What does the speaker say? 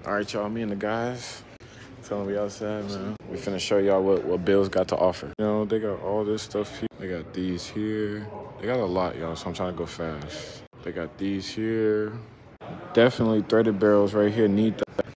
All right, y'all, me and the guys, telling we outside, man. We finna show y'all what Bill's got to offer. You know, they got all this stuff here. They got these here. They got a lot, y'all, so I'm trying to go fast. They got these here. Definitely threaded barrels right here. Need